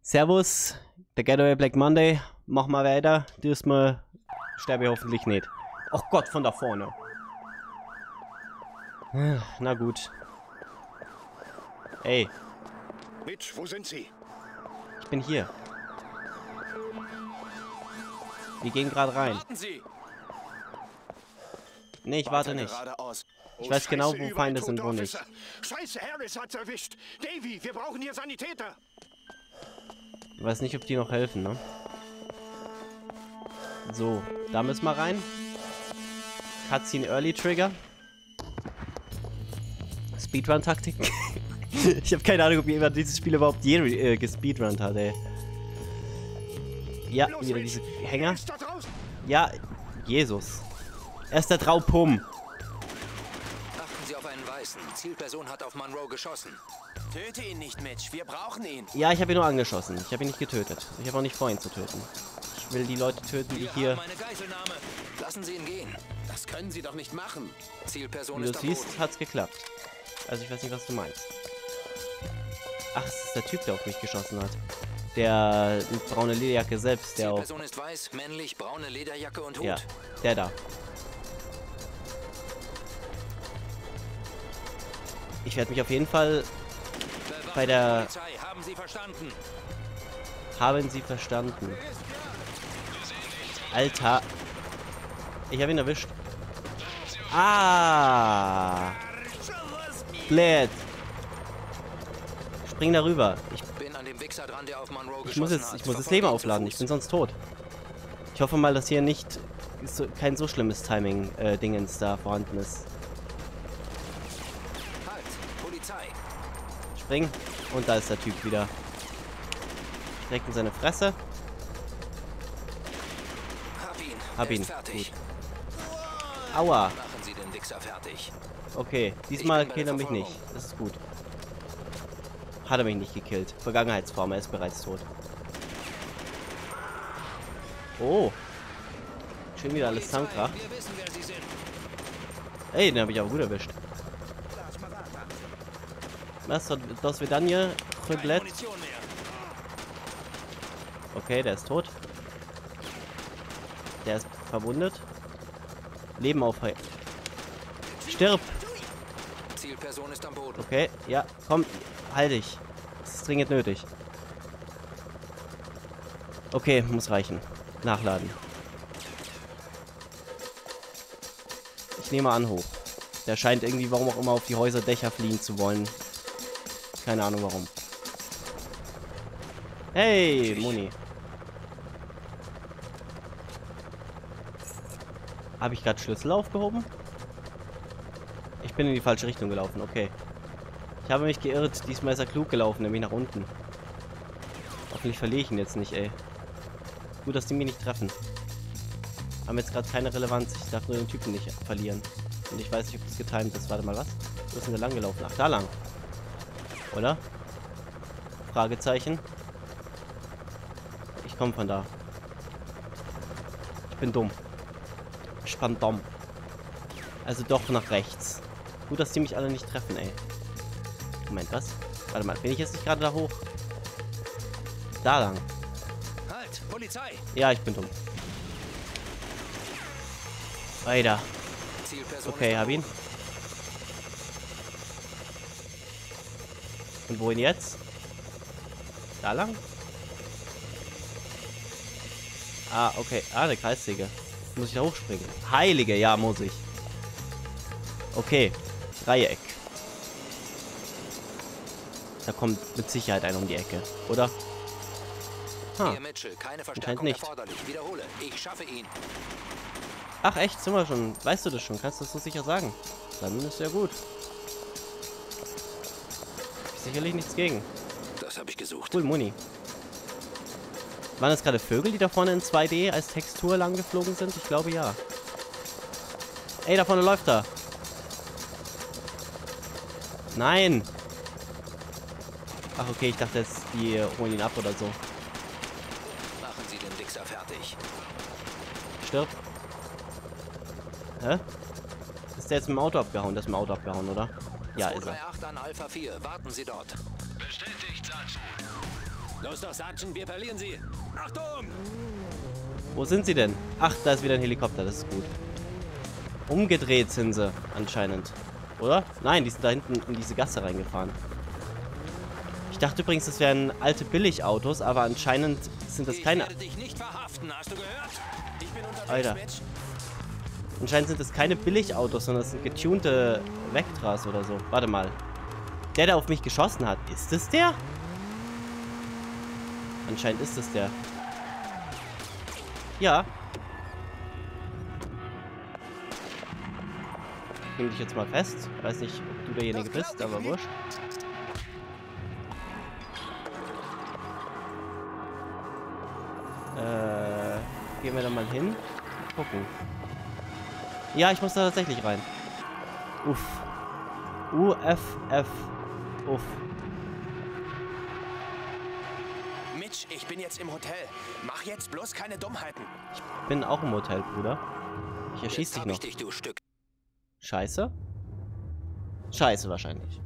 Servus, der Getaway Black Monday. Mach mal weiter. Diesmal sterbe ich hoffentlich nicht. Oh Gott, von da vorne. Na gut. Ey. Mitch, wo sind Sie? Ich bin hier. Wir gehen gerade rein. Warten Sie! Nee, ich warte nicht. Ich weiß genau, wo Feinde sind, wo nicht. Scheiße, Harris hat's erwischt. Davy, wir brauchen hier Sanitäter. Ich weiß nicht, ob die noch helfen, ne? So, da müssen wir rein. Cutscene Early Trigger. Speedrun-Taktik. Ich habe keine Ahnung, ob jemand dieses Spiel überhaupt je gespeedrunnt hat, ey. Ja, wieder diese Hänger. Ja, Jesus. Er ist der Traupum. Achten Sie auf einen Weißen. Zielperson hat auf Monroe geschossen. Töte ihn nicht, Mitch. Wir brauchen ihn. Ja, ich habe ihn nur angeschossen. Ich habe ihn nicht getötet. Ich habe auch nicht vor, ihn zu töten. Ich will die Leute töten, die hier... Meine Geiselnahme. Lassen Sie ihn gehen. Das können Sie doch nicht machen. Zielperson Wie du ist am siehst, Boden. hat's geklappt. Also ich weiß nicht, was du meinst. Ach, es ist der Typ, der auf mich geschossen hat. Der braune Lederjacke selbst, der auch... Zielperson ist weiß, männlich, braune Lederjacke und Hut. Ja, der da. Ich werde mich auf jeden Fall bei der... Polizei, haben Sie verstanden? Haben Sie verstanden? Alter. Ich habe ihn erwischt. Ah! Blöd. Spring darüber. Ich Bin an dem Wichser dran, der auf Monroe muss geschossen jetzt, hat. ich muss das Verfolge Leben ihn zu aufladen. Fuß. Ich bin sonst tot. Ich hoffe mal, dass hier nicht kein so schlimmes Timing-Dingens da vorhanden ist. Halt, Polizei. Spring. Und da ist der Typ wieder. Direkt in seine Fresse. Hab ihn. Hab Er ist ihn. fertig. Gut. Aua. Machen Sie den Wichser fertig. Okay, diesmal Ich bin bei killt der er mich nicht. Verfolgung. Das ist gut. Hat er mich nicht gekillt. Vergangenheitsform, er ist bereits tot. Oh. Schön wieder alles zusammenkracht. Wir wissen, wer Sie sind. Ey, den habe ich aber gut erwischt. Was? Das wird dann hier? Komplett. Munition mehr. Okay, der ist tot. Der ist verwundet. Leben aufhalten. Stirb! Zielperson ist am Boden. Okay, ja, komm, halt dich. Das ist dringend nötig. Okay, muss reichen. Nachladen. Ich nehme an hoch. Der scheint irgendwie, warum auch immer, auf die Häuserdächer fliehen zu wollen. Keine Ahnung warum. Hey, Muni. Habe ich gerade Schlüssel aufgehoben? Ich bin in die falsche Richtung gelaufen, okay. Ich habe mich geirrt. Diesmal ist er klug gelaufen, nämlich nach unten. Hoffentlich verliere ich ihn jetzt nicht, ey. Gut, dass die mich nicht treffen. Haben jetzt gerade keine Relevanz. Ich darf nur den Typen nicht verlieren. Und ich weiß nicht, ob das getimt ist. Warte mal, was? Wo ist denn der lang gelaufen? Ach, da lang. Oder? Fragezeichen. Ich komme von da. Ich bin dumm. Ich bin dumm. Also doch nach rechts. Gut, dass die mich alle nicht treffen, ey. Moment, was? Warte mal, bin ich jetzt nicht gerade da hoch? Da lang. Halt, Polizei. Ja, ich bin dumm. Weiter. Zielperson Okay, ist am hab ihn. Boden. Und wohin jetzt? Da lang? Ah, okay. Ah, eine Kreissäge. Muss ich da hochspringen? Heilige, ja, muss ich. Okay. Dreieck. Da kommt mit Sicherheit einer um die Ecke, oder? Hier, Mitchell, keine Verstärkung nicht. erforderlich. Wiederhole, ich schaffe ihn. Ach, echt? Sind wir schon? Weißt du das schon? Kannst du das so sicher sagen? Dann ist ja gut. Sicherlich nichts gegen. Das habe ich gesucht. Cool, Muni. Waren das gerade Vögel, die da vorne in 2D als Textur lang geflogen sind? Ich glaube ja. Ey, da vorne läuft er. Nein. Ach, okay, ich dachte jetzt, die holen ihn ab oder so. Machen Sie den Wichser fertig. Stirb. Hä? Ist der jetzt mit dem Auto abgehauen? Der ist mit dem Auto abgehauen, oder? Ja, ist er. 238 an Alpha 4. Warten Sie dort. Bestätigt, Sergeant. Los doch, Sergeant, wir verlieren sie. Achtung! Wo sind sie denn? Ach, da ist wieder ein Helikopter, das ist gut. Umgedreht sind sie anscheinend. Oder? Nein, die sind da hinten in diese Gasse reingefahren. Ich dachte übrigens, das wären alte Billigautos, aber anscheinend sind das keine... Ich werde dich nicht verhaften, hast du gehört? Ich bin unterwegs, Alter. Mitch. Anscheinend sind das keine Billigautos, sondern das sind getunte Vectras oder so. Warte mal. Der auf mich geschossen hat, ist es der? Anscheinend ist es der. Ja. Ich nehme dich jetzt mal fest. Ich weiß nicht, ob du derjenige bist, aber wurscht. Gehen wir da mal hin. Gucken. Ja, ich muss da tatsächlich rein. Uff. UFF. Uff. Mitch, ich bin jetzt im Hotel. Mach jetzt bloß keine Dummheiten. Ich bin auch im Hotel, Bruder. Ich erschieß dich noch. Dich, du Stück. Scheiße? Scheiße wahrscheinlich.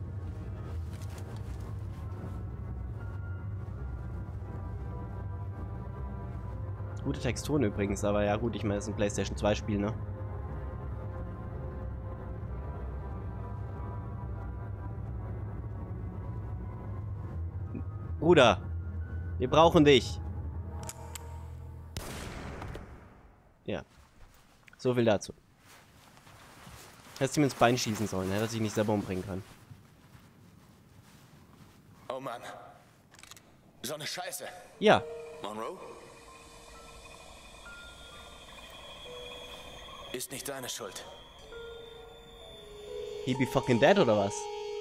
Gute Texturen übrigens, aber ja gut, ich meine, es ist ein PlayStation 2 Spiel, ne? Bruder, wir brauchen dich. Ja. So viel dazu. Hättest du ihm ins Bein schießen sollen, hätte er sich nicht selber umbringen können. Oh Mann. So eine Scheiße. Ja. Monroe? Ist nicht deine Schuld. He be fucking dead oder was?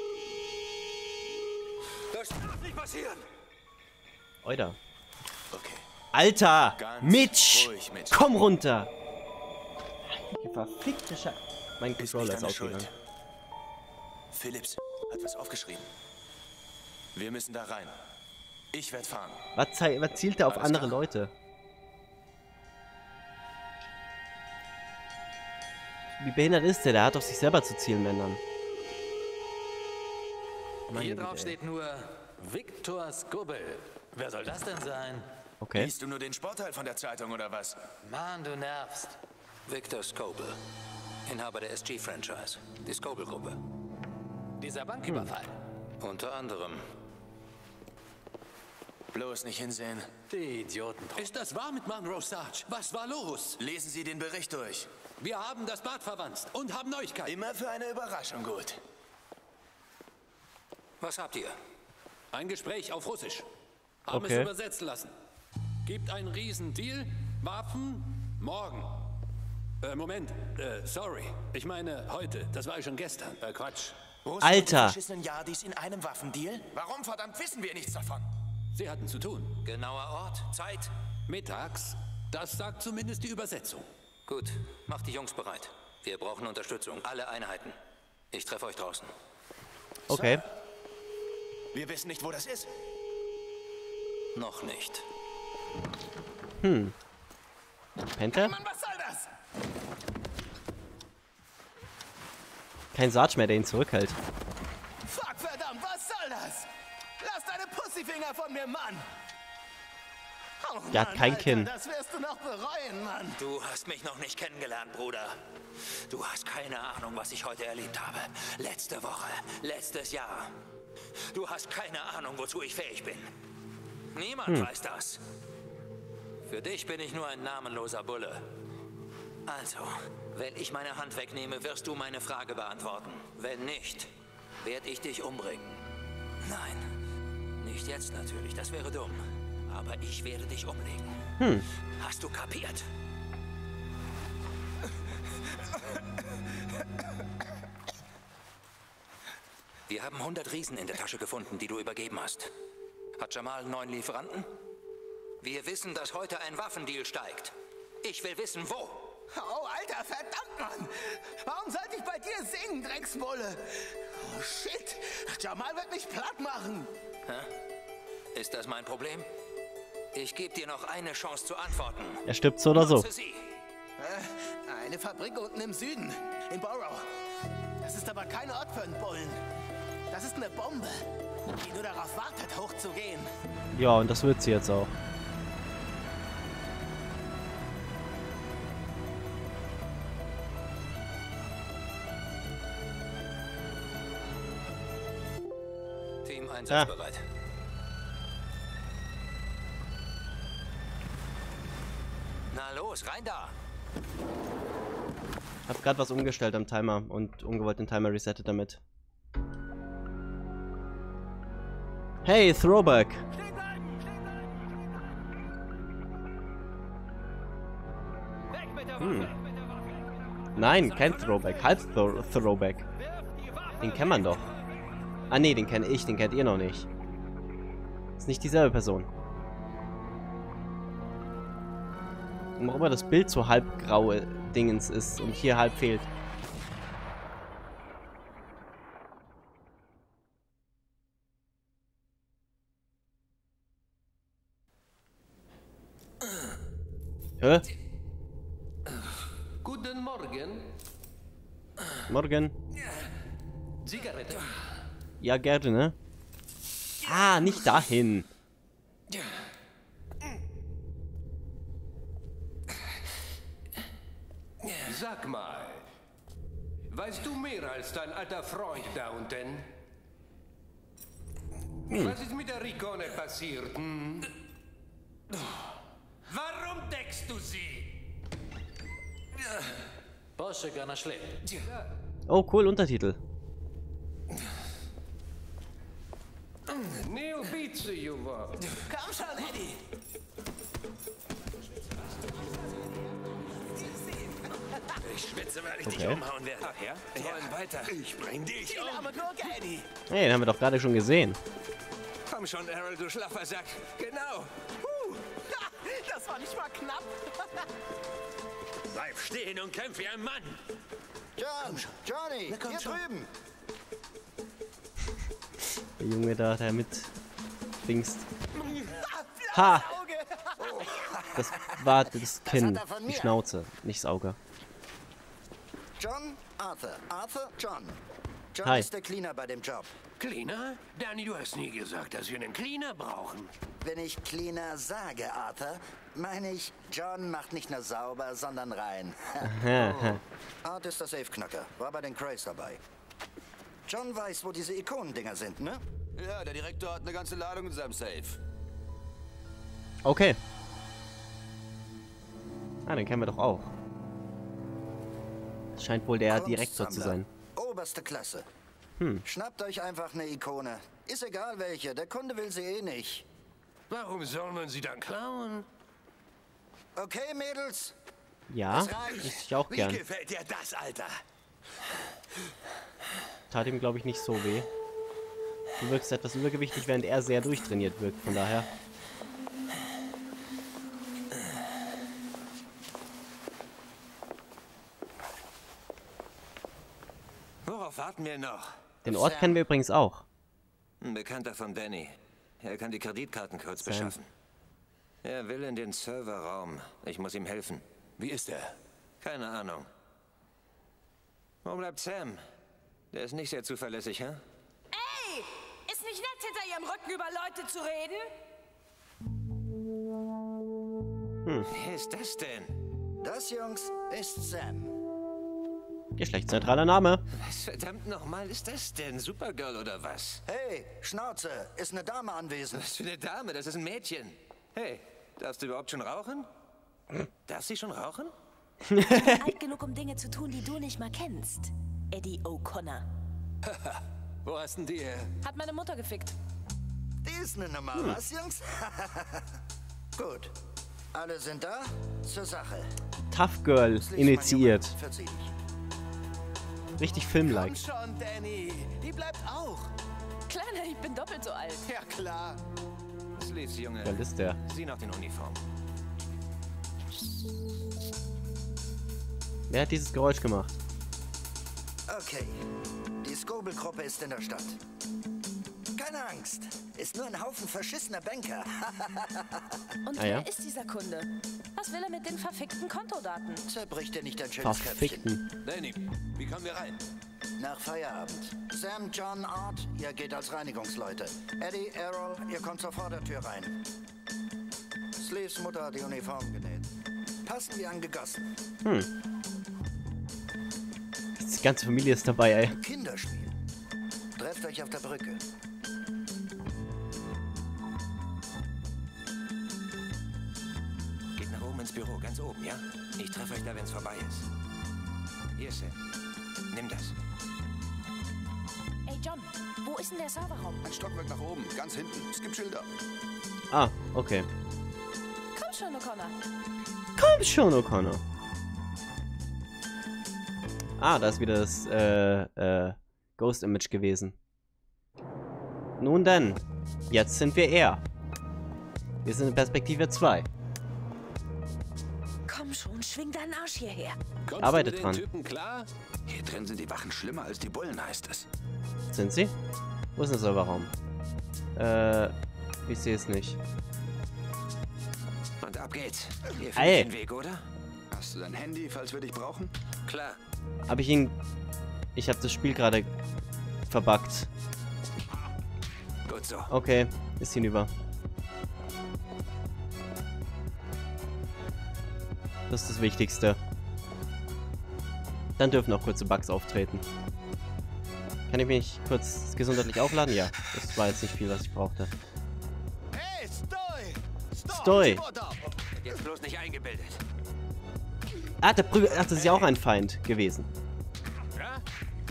Das darf nicht passieren! Oida. Okay. Alter! Ganz Mitch! ruhig, Mitch. Komm runter! Die verfickte Scheiße. Mein Ist Controller nicht ist deine ausgegangen. Schuld. Phillips hat was aufgeschrieben. Wir müssen da rein. Ich werde fahren. Was zielt er auf Alles andere klar. Leute? Wie behindert ist der? Der hat auf sich selber zu zielen, wenn dann. Meine Hier Güte, drauf ey. steht nur Viktor Skobel. Wer soll das denn sein? Okay. Liest du nur den Sportteil von der Zeitung oder was? Mann, du nervst. Victor Scoble. Inhaber der SG-Franchise. Die Scoble-Gruppe. Dieser Banküberfall. Unter anderem. Bloß nicht hinsehen. Die Idioten. Ist das wahr mit Monroe, Sarge? Was war los? Lesen Sie den Bericht durch. Wir haben das Bad verwanzt und haben Neuigkeiten. Immer für eine Überraschung gut. Was habt ihr? Ein Gespräch auf Russisch. Haben Okay. es übersetzen lassen. Gibt einen Riesendeal. Waffen morgen. Moment. Sorry. Ich meine heute. Das war schon gestern. Quatsch. Russen Alter. und die verschissenen Yardis in einem Waffendeal? Warum verdammt wissen wir nichts davon? Sie hatten zu tun. Genauer Ort? Zeit? Mittags. Das sagt zumindest die Übersetzung. Gut. Macht die Jungs bereit. Wir brauchen Unterstützung. Alle Einheiten. Ich treffe euch draußen. Okay. Wir wissen nicht, wo das ist. Noch nicht. Pennt er? Mann, was soll das? Kein Sarge mehr, der ihn zurückhält. Fuck, verdammt, was soll das? Lass deine Pussyfinger von mir, Mann! Oh, Der hat kein Alter, Kinn. Das wirst du noch bereuen, Mann. Du hast mich noch nicht kennengelernt, Bruder. Du hast keine Ahnung, was ich heute erlebt habe. Letzte Woche, letztes Jahr. Du hast keine Ahnung, wozu ich fähig bin. Niemand weiß das. Für dich bin ich nur ein namenloser Bulle. Also, wenn ich meine Hand wegnehme, wirst du meine Frage beantworten. Wenn nicht, werde ich dich umbringen. Nein, nicht jetzt natürlich, das wäre dumm. Aber ich werde dich umlegen. Hast du kapiert? Wir haben 100 Riesen in der Tasche gefunden, die du übergeben hast. Hat Jamal einen neuen Lieferanten? Wir wissen, dass heute ein Waffendeal steigt. Ich will wissen, wo. Oh, Alter, verdammt, Mann! Warum sollte ich bei dir singen, Drecksbulle? Oh, shit! Jamal wird mich platt machen! Ist das mein Problem? Ich gebe dir noch eine Chance zu antworten. Er stirbt so oder so. Nutze sie. Eine Fabrik unten im Süden, in Borough. Das ist aber kein Ort für einen Bullen. Das ist eine Bombe, die nur darauf wartet, hochzugehen. Ja, und das wird sie jetzt auch. Team einsatzbereit. Na los, rein da! Ich hab grad was umgestellt am Timer und ungewollt den Timer resettet damit. Hey, Throwback! Nein, kein Throwback, halb Throwback. Den kennt man doch. Ah ne, den kenne ich, den kennt ihr noch nicht. Ist nicht dieselbe Person. Warum auch immer das Bild so halbgraue Dingens ist und hier halb fehlt. Hä? Guten Morgen. Morgen. Zigarette. Ja, gerne, ne? Ah, nicht dahin. Sag mal, weißt du mehr als dein alter Freund da unten? Was ist mit der Ricone passiert? Hm? Warum deckst du sie? Porsche našli. Oh, cool, Untertitel. Ne ubice, Juvo. Komm schon, Eddie. Ich schwitze, weil ich dich Okay. umhauen werde. Ach ja? Wollen weiter. Ich bring dich Die arme Gurke, Eddie. Hey, den haben wir doch gerade schon gesehen. Komm schon, Errol, du schlaffer Sack. Genau. Ha, das war nicht mal knapp. Bleib stehen und kämpf wie ein Mann. Johnny, hier drüben. Der Junge da, der mit Dingst. Ha! Das war das Kinn, hat er von die mir. Schnauze, nicht das Auge. John, Arthur. Arthur, John. John Hi. ist der Cleaner bei dem Job. Cleaner? Danny, du hast nie gesagt, dass wir einen Cleaner brauchen. Wenn ich Cleaner sage, Arthur, meine ich, John macht nicht nur sauber, sondern rein. Art ist der Safeknacker, war bei den Crays dabei. John weiß, wo diese Ikonendinger sind, ne? Ja, der Direktor hat eine ganze Ladung in seinem Safe. Okay. Ah, den kennen wir doch auch. Das scheint wohl der Direktor zu sein. Oberste Klasse. Schnappt euch einfach eine Ikone. Ist egal welche, der Kunde will sie eh nicht. Warum soll man sie dann klauen? Okay, Mädels? Ja, ich auch Wie gern. gefällt dir das, Alter? Tat ihm, glaube ich, nicht so weh. Du wirkst etwas übergewichtig, während er sehr durchtrainiert wirkt, von daher. Worauf warten wir noch? Den Ort kennen wir übrigens auch. Ein Bekannter von Danny. Er kann die Kreditkartencodes Sam. beschaffen. Er will in den Serverraum. Ich muss ihm helfen. Wie ist er? Keine Ahnung. Wo bleibt Sam? Der ist nicht sehr zuverlässig, hä? Ey! Ist nicht nett, hinter ihrem Rücken über Leute zu reden? Wer ist das denn? Das, Jungs, ist Sam. Geschlechtsneutraler Name. Was verdammt nochmal ist das denn? Supergirl oder was? Hey, Schnauze, ist eine Dame anwesend. Was für eine Dame? Das ist ein Mädchen. Hey, darfst du überhaupt schon rauchen? Darf sie schon rauchen? Alt genug, um Dinge zu tun, die du nicht mal kennst. Eddie O'Connor. Wo hast denn die? Hat meine Mutter gefickt. Die ist eine Nummer, was, Jungs? Gut. Alle sind da? Zur Sache. Tough Girl Schließ, mein initiiert. Junge, verzieh dich. Richtig Komm filmlike. schon, Danny. Die bleibt auch. Kleiner, ich bin doppelt so alt. Ja, klar. Sleeves, Junge. Wer ist der? Sieh nach den Uniformen. Wer hat dieses Geräusch gemacht? Okay. Die Scoble-Gruppe ist in der Stadt. Keine Angst. Ist nur ein Haufen verschissener Banker. Und Ah, ja? wer ist dieser Kunde? Was will er mit den verfickten Kontodaten? Zerbricht dir nicht dein schönes Köpfchen. Verfickten. Danny, wie kommen wir rein? Nach Feierabend. Sam, John, Art, ihr geht als Reinigungsleute. Eddie, Errol, ihr kommt zur Vordertür rein. Sleeves Mutter hat die Uniform genäht. Passen wie angegossen. Die ganze Familie ist dabei, ey. Kinderspiel. Trefft euch auf der Brücke. Geht nach oben ins Büro, ganz oben, ja? Ich treffe euch da, wenn es vorbei ist. Hier, Sam. Nimm das. Ey, John, wo ist denn der Serverraum? Ein Stockwerk nach oben, ganz hinten. Es gibt Schilder. Ah, okay. Komm schon, O'Connor. Komm schon, O'Connor. Ah, da ist wieder das Ghost-Image gewesen. Nun denn, jetzt sind wir er. Wir sind in Perspektive 2. Komm schon, schwing deinen Arsch hierher. Kommst Arbeitet du mit dran. den Typen klar? Hier drin sind die Wachen schlimmer als die Bullen, heißt es. Sind sie? Wo ist der Serverraum? Ich sehe es nicht. Und ab geht's. Ihr Ey. findet den Weg, oder? Hast du dein Handy, falls wir dich brauchen? Klar. Hab ich ihn... Ich habe das Spiel gerade verbuggt. Gut so. Okay, ist hinüber. Das ist das Wichtigste. Dann dürfen auch kurze Bugs auftreten. Kann ich mich kurz gesundheitlich aufladen? Ja, das war jetzt nicht viel, was ich brauchte. Hey, Stoi! Stoi! Jetzt bloß nicht eingebildet. Ah, ach, das ist ja auch ein Feind gewesen. Ja?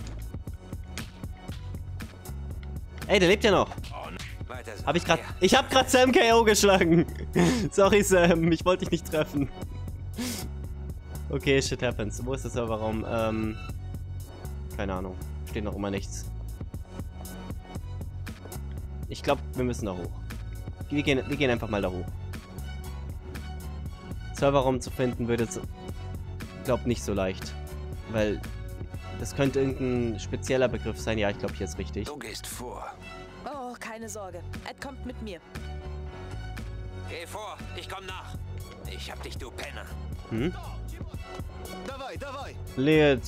Ey, der lebt ja noch. Weiter so. Hab ich grad... Ja. Ich hab grad Sam KO geschlagen. Sorry, Sam. Ich wollte dich nicht treffen. Okay, shit happens. Wo ist der Serverraum? Keine Ahnung. Steht noch immer nichts. Ich glaube, wir müssen da hoch. Wir gehen einfach mal da hoch. Serverraum zu finden wird jetzt, glaube nicht so leicht. Weil das könnte irgendein spezieller Begriff sein. Ja, ich glaube, hier ist richtig. Du gehst vor. Oh, keine Sorge. Ed kommt mit mir. Geh vor, ich komm nach. Ich hab dich, du Penner. Hm? Dabei, dabei! Leert.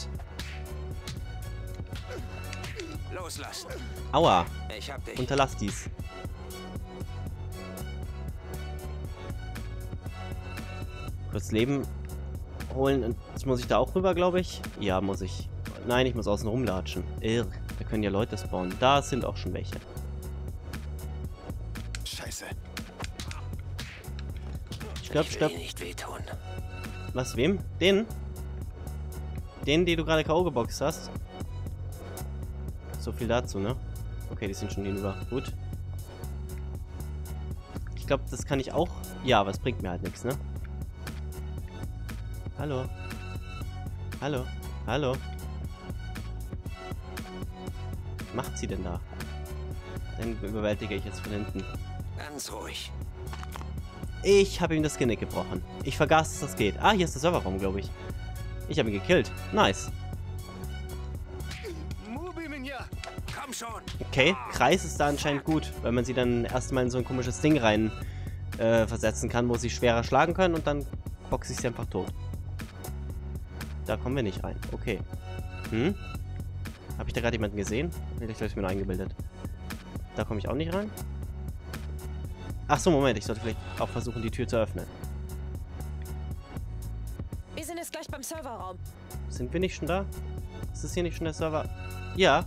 Loslassen. Aua. Ich hab dich. Unterlass dies. Kurz Leben holen. Und jetzt muss ich da auch rüber, glaube ich. Ja, muss ich. Nein, ich muss außen rumlatschen. Irr. Da können ja Leute spawnen. Da sind auch schon welche. Scheiße. Stirb, Ich will stirb. dir nicht wehtun. Was, wem? Den? Den, die du gerade K.O. geboxt hast? So viel dazu, ne? Okay, die sind schon hinüber. Gut. Ich glaube, das kann ich auch... Ja, aber es bringt mir halt nichts, ne? Hallo? Hallo? Hallo? Was macht sie denn da? Dann überwältige ich jetzt von hinten. Ganz ruhig. Ich habe ihm das Genick gebrochen. Ich vergaß, dass das geht. Ah, hier ist der Serverraum, glaube ich. Ich habe ihn gekillt. Nice. Komm schon. Okay, Kreis ist da anscheinend gut, weil man sie dann erstmal in so ein komisches Ding rein versetzen kann, wo sie schwerer schlagen können und dann boxe ich sie einfach tot. Da kommen wir nicht rein. Okay. Hm? Habe ich da gerade jemanden gesehen? Vielleicht habe ich mir nur eingebildet. Da komme ich auch nicht rein. Ach so, Moment. Ich sollte vielleicht auch versuchen, die Tür zu öffnen. Wir sind jetzt gleich beim Serverraum. Sind wir nicht schon da? Ist das hier nicht schon der Server? Ja.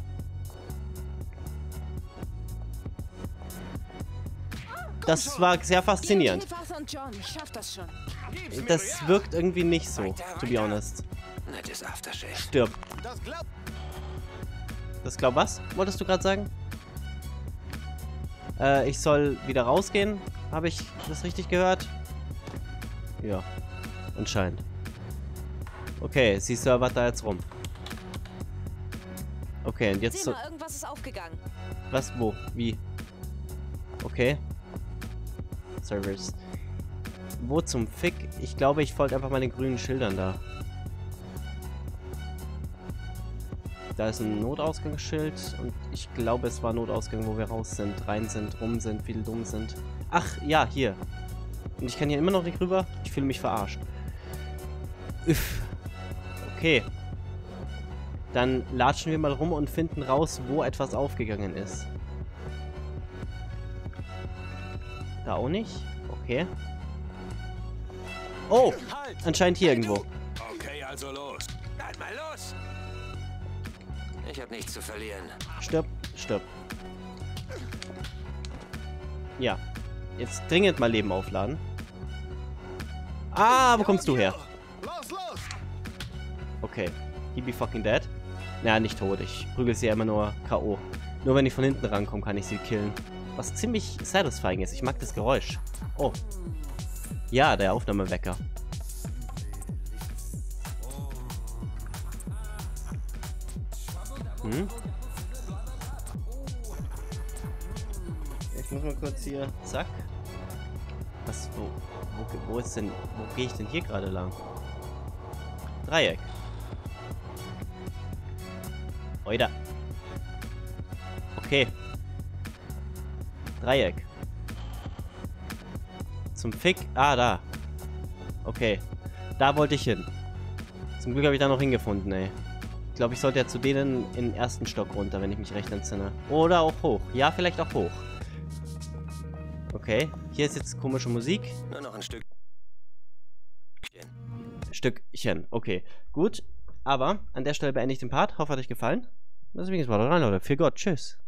Das war sehr faszinierend. Und John, ich schaff das schon. Das wirkt irgendwie nicht so, to be honest. Nettes Aftershave. Stirb. Das glaub was? Wolltest du gerade sagen? Ich soll wieder rausgehen. Habe ich das richtig gehört? Ja, anscheinend. Okay, sie servert da jetzt rum. Okay, und jetzt... Sieh mal, irgendwas ist aufgegangen. Was? Wo? Wie? Okay. Servers. Wo zum Fick? Ich glaube, ich folge einfach mal den grünen Schildern da. Da ist ein Notausgangsschild und ich glaube, es war Notausgang, wo wir raus sind, rein sind, rum sind, viel dumm sind. Ach, ja, hier. Und ich kann hier immer noch nicht rüber. Ich fühle mich verarscht. Uff. Okay. Dann latschen wir mal rum und finden raus, wo etwas aufgegangen ist. Da auch nicht? Okay. Oh! Anscheinend hier irgendwo. Okay, also los. Halt mal los! Ich habe nichts zu verlieren. Stirb, stirb. Ja. Jetzt dringend mal Leben aufladen. Ah, wo kommst du her? Los, los! Okay. He be fucking dead. Naja, nicht tot. Ich prügel sie ja immer nur K.O. Nur wenn ich von hinten rankomme, kann ich sie killen. Was ziemlich satisfying ist. Ich mag das Geräusch. Oh. Ja, der Aufnahmewecker. Hm? Ich muss mal kurz hier. Zack. Was? Wo ist denn. Wo gehe ich denn hier gerade lang? Dreieck. Oida. Okay. Dreieck. Zum Fick. Ah, da. Okay. Da wollte ich hin. Zum Glück habe ich da noch hingefunden, ey. Ich glaube, ich sollte ja zu denen in den ersten Stock runter, wenn ich mich recht entsinne. Oder auch hoch. Ja, vielleicht auch hoch. Okay. Hier ist jetzt komische Musik. Nur noch ein Stück. Stückchen. Okay. Gut. Aber an der Stelle beende ich den Part. Hoffe, hat euch gefallen. Das ist übrigens mal rein, Leute. Für Gott. Tschüss.